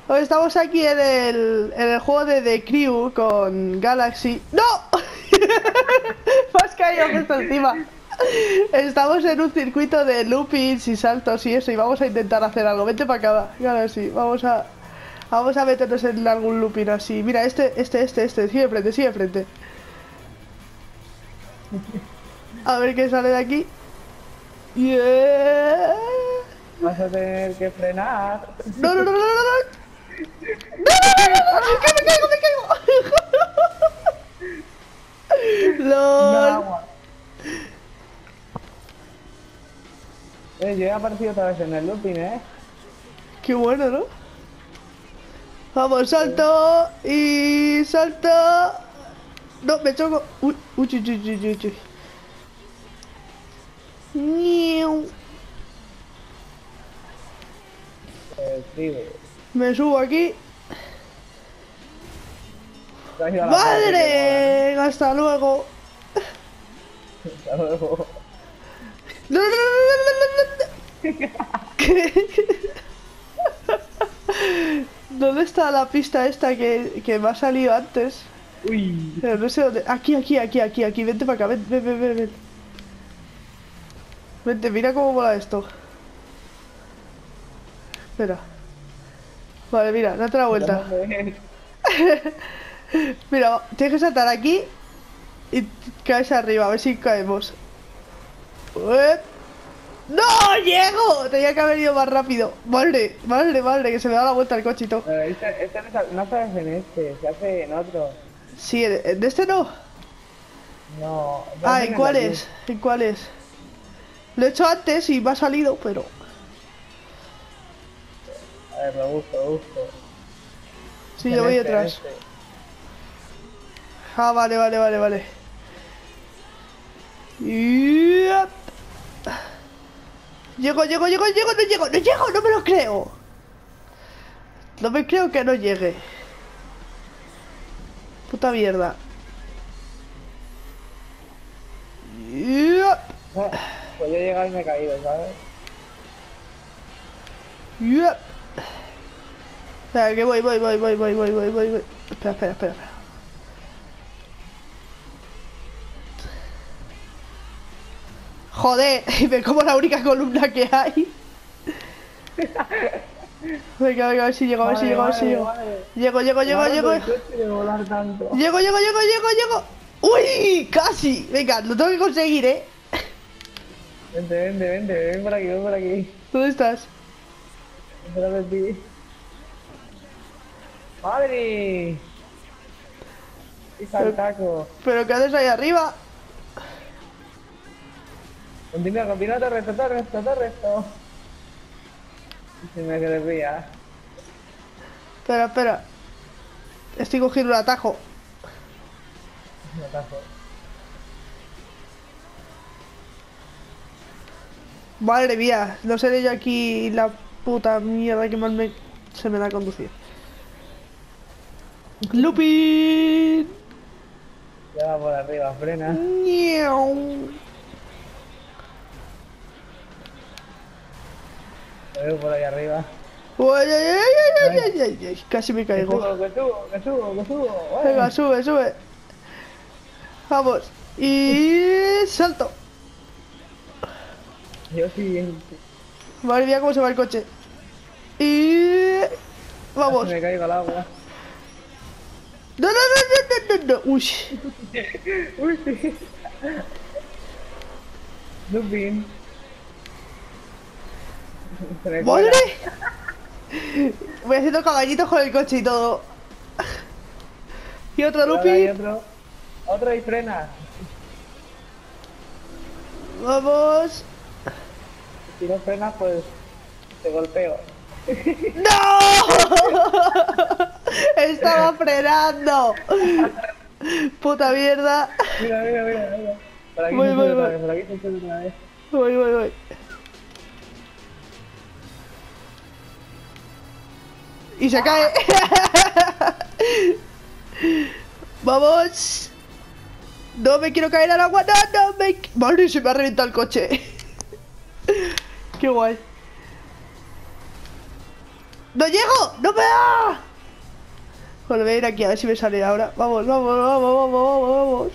Pues estamos aquí en el juego de The Crew con Galaxy. ¡No! Me has caído justo encima. Estamos en un circuito de loopings y saltos y eso, y vamos a intentar hacer algo. Vente para acá, Galaxy. Vamos a meternos en algún looping así. Mira, sigue enfrente, sigue enfrente. A ver qué sale de aquí. Yeah. Vas a tener que frenar. No, no, no, no, no, no. ¡No! ¡Que me caigo! ¡Lol! Agua. Yo he aparecido otra vez en el looping, ¡Qué bueno!, ¿no? Vamos, salto y salto. No, me choco. Uy, uy, uy, uy, uy, uy. Niu. Me subo aquí. ¡Madre! ¡Hasta luego! Hasta luego. ¡No, no, no, no, no, no, no! ¿Dónde está la pista esta que me ha salido antes? Uy. Pero no sé dónde. Aquí. Vente para acá, ven. Vente, mira cómo mola esto. Espera. Vale, mira, date la vuelta. Mira, tienes que saltar aquí y caes arriba, a ver si caemos. ¡No! ¡Llego! Tenía que haber ido más rápido. Madre, que se me da la vuelta el coche y todo. No sabes en este, se hace en otro. Sí, ¿de este no? No. Ah, ¿en cuál es? ¿En cuál es? Lo he hecho antes y me ha salido, pero... A ver, lo busco. Sí, yo voy detrás. Ah, vale. Yep. Llego, no llego, no me lo creo. No me creo que no llegue. Puta mierda. Yep. Pues yo he llegado y me he caído, ¿sabes? Yep. Espera, que voy. Espera. Joder, me como la única columna que hay. Venga, a ver si llego, Llego. Llego. ¡Uy! ¡Casi! Venga, lo tengo que conseguir, ¿eh? Vente, ven por aquí. ¿Dónde estás? Detrás de ti. ¡Madre! ¡Y saltaco! ¿Pero qué haces ahí arriba? Continúa, todo recto. Y se me desvía. Espera. Estoy cogiendo un atajo. Un atajo. Madre mía, no seré yo aquí la puta mierda que más se me da a conducir. ¡Lupin! Ya va por arriba, frena. ¡Niau! Lo veo por ahí arriba. ¡Ay! Casi me caigo. Que subo. Venga, sube. Vamos. Y... salto. Yo siguiente. Madre mía, cómo se va el coche. Y... vamos. Me caigo al agua. No. Uy. Uy, sí. Lupin. ¡Madre! Voy haciendo caballitos con el coche y todo. Y otro looping. Otro y frena. Vamos. Si no frenas, pues te golpeo. ¡No! Estaba frenando. Puta mierda. Mira. Por aquí Voy. por aquí se sube otra vez. Voy. Y se cae. Vamos. No me quiero caer al agua. No me... Madre, se me ha reventado el coche. Qué guay. ¡No llego! ¡No me da! Bueno, voy a ir aquí a ver si me sale ahora. Vamos, vamos, vamos, vamos, vamos, vamos.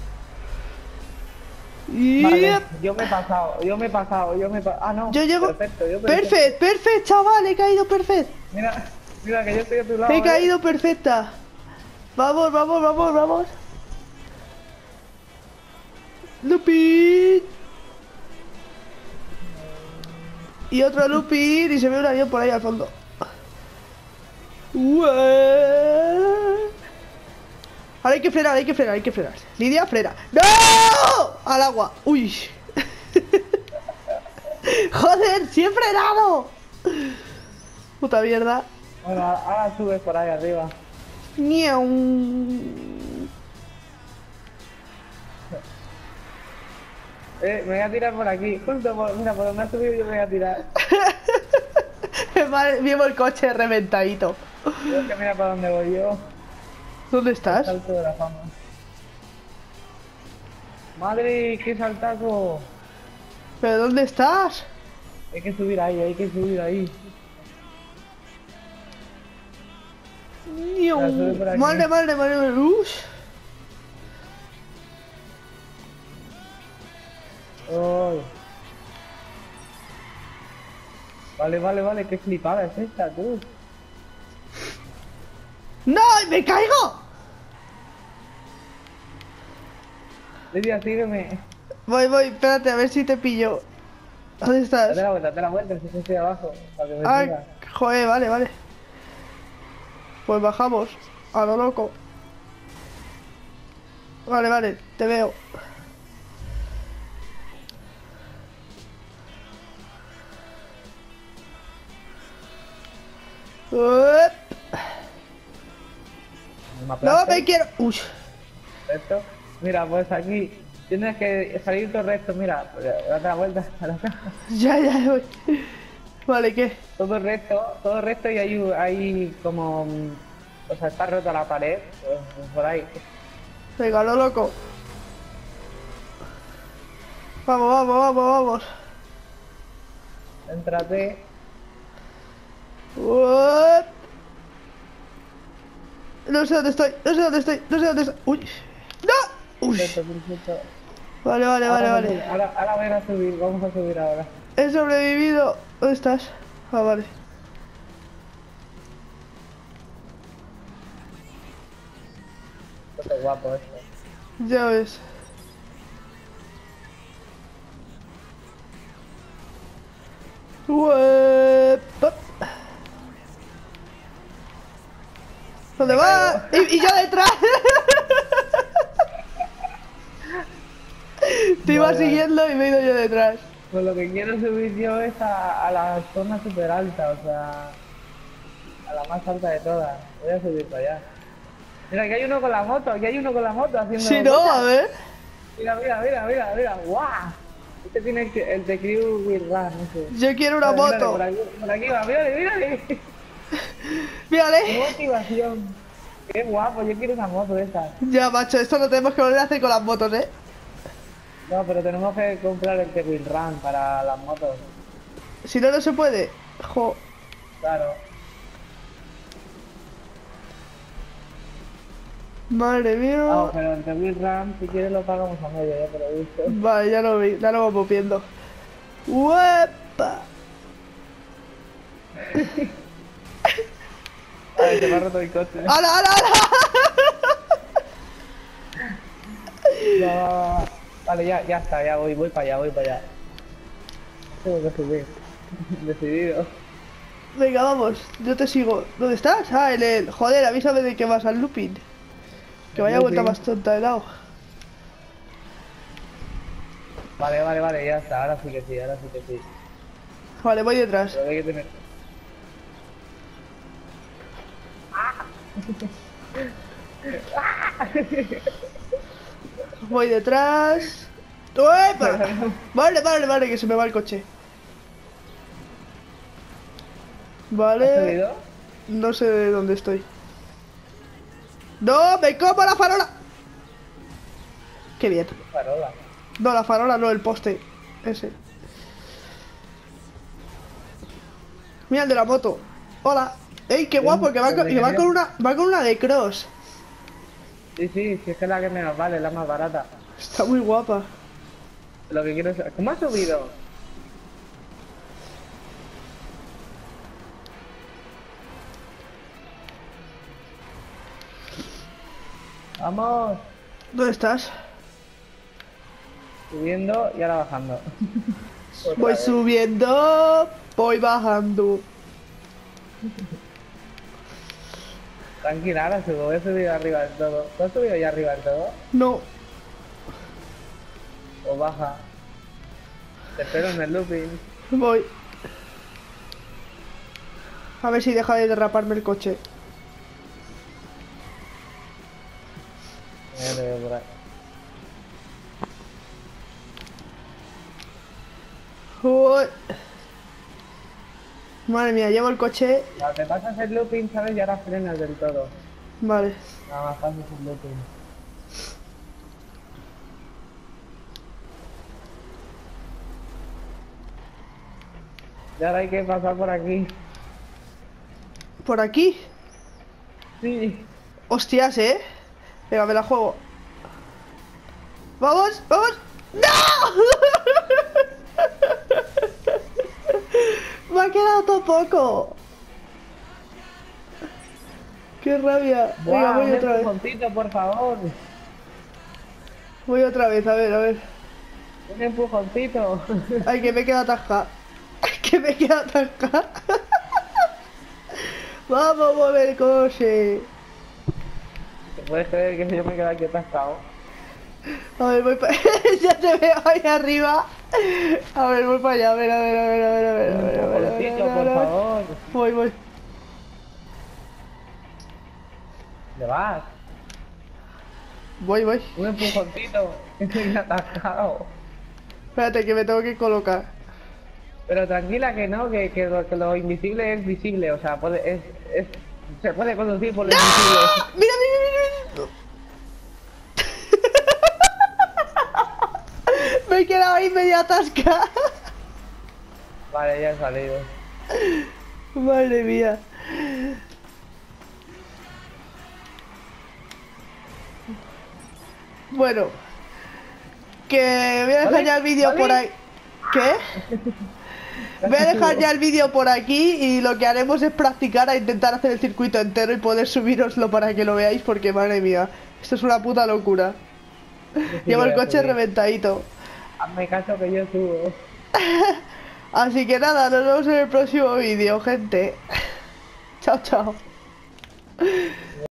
Vale, Yep. yo me he pasado, Ah, no. Yo llego. Perfecto, yo perfecto. Perfect, perfect, chaval, he caído perfect. Mira, mira que yo estoy a tu lado. He caído perfecta. Vamos, vamos, vamos, vamos. Lupin. Y otro Lupin y se ve un avión por ahí al fondo. Ahora hay que frenar, hay que frenar, hay que frenar. Lidia, frena. ¡No! Al agua. Uy. Joder, sí he frenado. Puta mierda. Bueno, ahora subes por ahí arriba. Miau. Me voy a tirar por aquí. Justo mira, por donde has subido yo me voy a tirar. Vivo el coche reventadito. Creo que mira para dónde voy yo. ¿Dónde estás? Salto de la fama. Madre, qué saltazo. ¿Pero dónde estás? Hay que subir ahí, hay que subir ahí. Miau. Ya, sube por aquí. Madre, madre, madre, madre. Oh. Vale, vale, vale, qué flipada es esta, tú. ¡No! ¡Me caigo! Lidia, sígueme. Voy, voy, espérate, a ver si te pillo. ¿Dónde estás? Date la vuelta, si estoy abajo, para que me Ah, siga. joder, vale, vale. Pues bajamos. A lo loco. Vale, vale, te veo. Uep. No me quiero. Uy. Recto. Mira, pues aquí tienes que salir todo recto, mira, date la vuelta a la caja. Ya, ya voy. Vale, ¿qué? Todo recto y hay como... O sea, está rota la pared, pues, por ahí. Venga, lo loco. Vamos, vamos, vamos, vamos. Éntrate. Uep. No sé dónde estoy, no sé dónde estoy, no sé dónde estoy. Uy. ¡No! Uy. Perfecto, perfecto. Vale, vale, vale, vale. Ahora voy a subir, vamos a subir ahora. He sobrevivido. ¿Dónde estás? Ah, vale. Esto es guapo esto. Ya ves. Uepa. ¿Dónde Me va? Y yo detrás. Te iba Vale, siguiendo y me he ido yo detrás. Pues lo que quiero subir yo es a la zona super alta, o sea, a la más alta de todas. Voy a subir para allá. Mira, aquí hay uno con la moto, haciendo... Si no, cosas. a ver. Mira, ¡guau! Este tiene el de Crew Will Run, no sé. Yo quiero una Mírale, moto. por aquí va, mírale. ¡Qué Mírale. motivación! ¡Qué guapo! Yo quiero una moto de esas. Ya, macho, esto lo tenemos que volver a hacer con las motos, ¿eh? No, pero tenemos que comprar el de Will Run para las motos. Si no, no se puede. Jo. Claro. Madre mía. No, pero el de Will Run, si quieres lo pagamos a medio, ya te lo he visto. Vale, ya lo vi, ya lo vamos viendo. ¡Uepa! Ay, se me ha roto el coche. ¡Hala, hala, hala! Va. Vale, ya está, ya voy para allá. Tengo que subir. Decidido. Venga, vamos, yo te sigo. ¿Dónde estás? Ah, en el... Joder, avísame de que vas al looping. Que vaya vuelta más tonta de lado. Vale, ya está, ahora sí que sí. Vale, voy detrás. Pero hay que tener... Voy detrás. ¡Uepa! Vale, vale, vale, que se me va el coche. ¿Has Vale. subido? No sé de dónde estoy. ¡No! ¡Me como la farola! ¡Qué bien! Farola. No, la farola no, el poste. Ese. Mira el de la moto. Hola. Ey, qué guapo, que va con una de cross. Sí, sí, sí, es que es la que menos vale, la más barata. Está muy guapa. Lo que quiero es... ¿Cómo ha subido? Vamos. ¿Dónde estás? Subiendo y ahora bajando. Otra Voy vez. subiendo, voy bajando. Tranquila, ahora subo, he subido arriba del todo. ¿Tú has subido ya arriba del todo? No, ¿O baja? Te espero en el looping. voy. A ver si deja de derraparme el coche. Ya te veo por ahí. Uy. Madre mía, llevo el coche. Cuando te pasas el looping, ¿sabes? Y ahora frenas del todo. Vale. Nada más pasas el looping. Y ahora hay que pasar por aquí. ¿Por aquí? Sí. Hostias, ¿eh? Venga, me la juego. ¡Vamos! ¡Vamos! ¡No! Me ha quedado todo poco. ¡Qué rabia! Venga, ¡Buah! voy Un otra vez. empujoncito, por favor. Voy otra vez, a ver, a ver. Un empujoncito. Ay, que me queda atascada. Que me queda atascada. Vamos a mover el coche. ¿Te puedes creer que yo me quedo aquí atascado? A ver, voy para... Ya te veo ahí arriba. A ver, voy para allá. A ver, a ver, a ver, a ver, a ver, Un a ver, a ver, a ver, a empujoncito, ver, por a ver. favor. Voy, voy. ¿Te vas? Voy, voy. Un empujoncito. Estoy atascado. Espérate, que me tengo que colocar. Pero tranquila que no, que lo invisible es visible. O sea, se puede conducir por lo invisible. Mira, mira, mira, mira. Me he quedado ahí media atascada. Vale, ya he salido. Madre mía. Bueno, que voy a dejar ¿Vale? ya el vídeo ¿Vale? por ahí. ¿Qué? Voy a dejar ya el vídeo por aquí y lo que haremos es practicar a intentar hacer el circuito entero y poder subiroslo para que lo veáis porque madre mía, esto es una puta locura. Llevo el coche reventadito. Hazme caso que yo subo. Así que nada, nos vemos en el próximo vídeo, gente. Chao, chao.